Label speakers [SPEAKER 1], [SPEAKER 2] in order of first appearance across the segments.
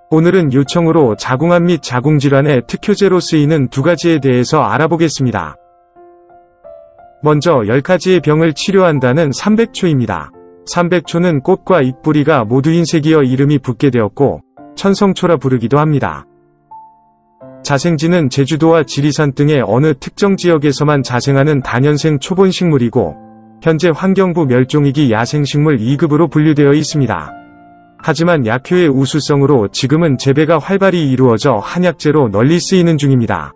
[SPEAKER 1] 오늘은 요청으로 자궁암 및 자궁질환의 특효제로 쓰이는 두 가지에 대해서 알아보겠습니다. 먼저 10가지의 병을 치료한다는 삼백초입니다. 삼백초는 꽃과 잎뿌리가 모두 흰색이어 이름이 붙게 되었고 천성초라 부르기도 합니다. 자생지는 제주도와 지리산 등의 어느 특정 지역에서만 자생하는 다년생 초본식물이고 현재 환경부 멸종위기 야생식물 2급으로 분류되어 있습니다. 하지만 약효의 우수성으로 지금은 재배가 활발히 이루어져 한약재로 널리 쓰이는 중입니다.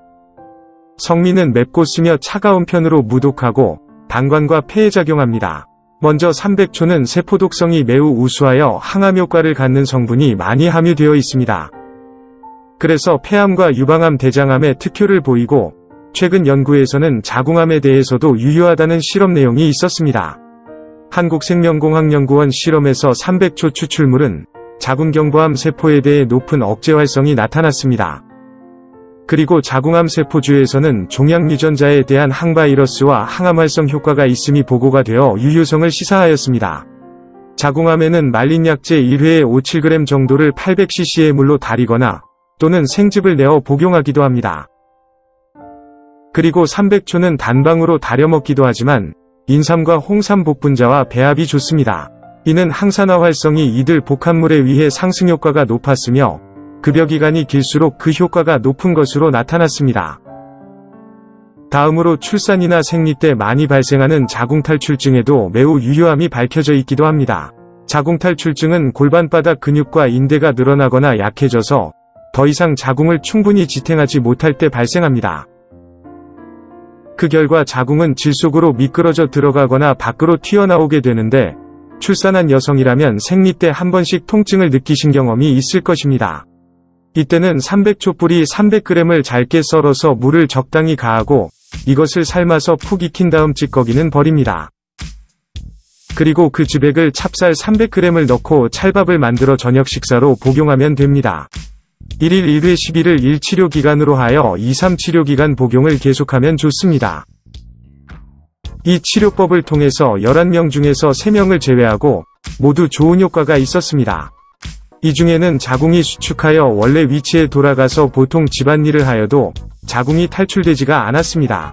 [SPEAKER 1] 성미는 맵고 쓰며 차가운 편으로 무독하고 방광과 폐에 작용합니다. 먼저 삼백초는 세포독성이 매우 우수하여 항암 효과를 갖는 성분이 많이 함유되어 있습니다. 그래서 폐암과 유방암, 대장암에 특효를 보이고 최근 연구에서는 자궁암에 대해서도 유효하다는 실험 내용이 있었습니다. 한국생명공학연구원 실험에서 삼백초 추출물은 자궁경부암 세포에 대해 높은 억제 활성이 나타났습니다. 그리고 자궁암 세포주에서는 종양 유전자에 대한 항바이러스와 항암 활성 효과가 있음이 보고가 되어 유효성을 시사하였습니다. 자궁암에는 말린 약재 1회에 5-7g 정도를 800cc의 물로 달이거나 또는 생즙을 내어 복용하기도 합니다. 그리고 삼백초는 단방으로 달여 먹기도 하지만 인삼과 홍삼 복분자와 배합이 좋습니다. 이는 항산화 활성이 이들 복합물에 의해 상승 효과가 높았으며 급여 기간이 길수록 그 효과가 높은 것으로 나타났습니다. 다음으로 출산이나 생리 때 많이 발생하는 자궁탈출증에도 매우 유효함이 밝혀져 있기도 합니다. 자궁탈출증은 골반바닥 근육과 인대가 늘어나거나 약해져서 더 이상 자궁을 충분히 지탱하지 못할 때 발생합니다. 그 결과 자궁은 질 속으로 미끄러져 들어가거나 밖으로 튀어나오게 되는데 출산한 여성이라면 생리 때 한 번씩 통증을 느끼신 경험이 있을 것입니다. 이때는 삼백초 뿌리 300g을 잘게 썰어서 물을 적당히 가하고 이것을 삶아서 푹 익힌 다음 찌꺼기는 버립니다. 그리고 그 즙액을 찹쌀 300g을 넣고 찰밥을 만들어 저녁 식사로 복용하면 됩니다. 1일 1회 10일을 1치료 기간으로 하여 2-3 치료 기간 복용을 계속하면 좋습니다. 이 치료법을 통해서 11명 중에서 3명을 제외하고 모두 좋은 효과가 있었습니다. 이 중에는 자궁이 수축하여 원래 위치에 돌아가서 보통 집안일을 하여도 자궁이 탈출되지가 않았습니다.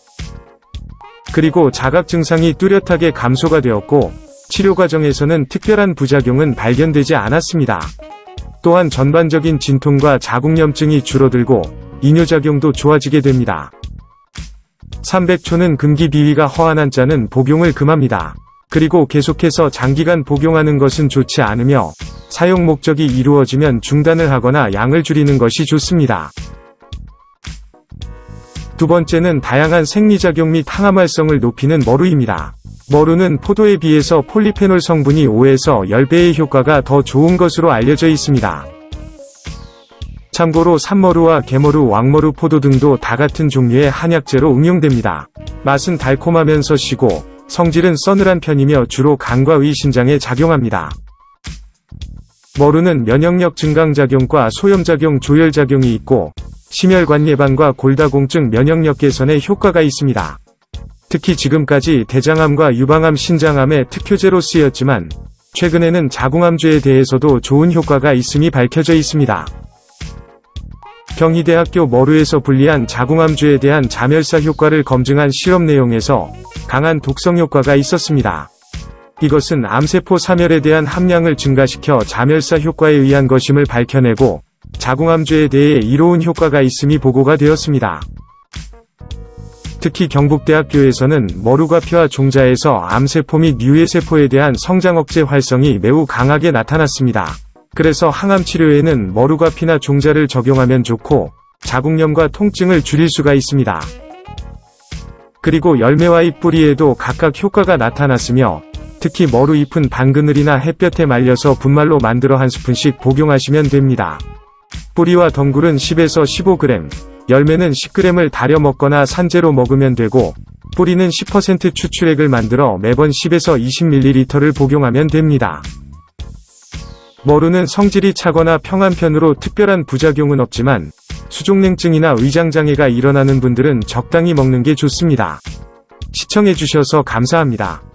[SPEAKER 1] 그리고 자각 증상이 뚜렷하게 감소가 되었고 치료 과정에서는 특별한 부작용은 발견되지 않았습니다. 또한 전반적인 진통과 자궁염증이 줄어들고 이뇨작용도 좋아지게 됩니다. 삼백초는 금기 비위가 허한 환자는 복용을 금합니다. 그리고 계속해서 장기간 복용하는 것은 좋지 않으며 사용 목적이 이루어지면 중단을 하거나 양을 줄이는 것이 좋습니다. 두 번째는 다양한 생리작용 및 항암 활성을 높이는 머루입니다. 머루는 포도에 비해서 폴리페놀 성분이 5에서 10배의 효과가 더 좋은 것으로 알려져 있습니다. 참고로 산머루와 개머루, 왕머루, 포도 등도 다 같은 종류의 한약재로 응용됩니다. 맛은 달콤하면서 시고 성질은 서늘한 편이며 주로 간과 위, 신장에 작용합니다. 머루는 면역력 증강작용과 소염작용, 조혈작용이 있고 심혈관 예방과 골다공증, 면역력 개선에 효과가 있습니다. 특히 지금까지 대장암과 유방암, 신장암의 특효제로 쓰였지만 최근에는 자궁암주에 대해서도 좋은 효과가 있음이 밝혀져 있습니다. 경희대학교 머루에서 분리한 자궁암주에 대한 자멸사 효과를 검증한 실험 내용에서 강한 독성 효과가 있었습니다. 이것은 암세포 사멸에 대한 함량을 증가시켜 자멸사 효과에 의한 것임을 밝혀내고 자궁암주에 대해 이로운 효과가 있음이 보고가 되었습니다. 특히 경북대학교에서는 머루가 폐와 종자에서 암세포 및 유해세포에 대한 성장 억제 활성이 매우 강하게 나타났습니다. 그래서 항암 치료에는 머루가 피나 종자를 적용하면 좋고 자궁염과 통증을 줄일 수가 있습니다. 그리고 열매와 잎, 뿌리에도 각각 효과가 나타났으며 특히 머루 잎은 반그늘이나 햇볕에 말려서 분말로 만들어 한 스푼씩 복용하시면 됩니다. 뿌리와 덩굴은 10에서 15g, 열매는 10g을 달여 먹거나 산재로 먹으면 되고 뿌리는 10% 추출액을 만들어 매번 10에서 20ml를 복용하면 됩니다. 머루는 성질이 차거나 평한 편으로 특별한 부작용은 없지만 수족냉증이나 위장장애가 일어나는 분들은 적당히 먹는 게 좋습니다. 시청해주셔서 감사합니다.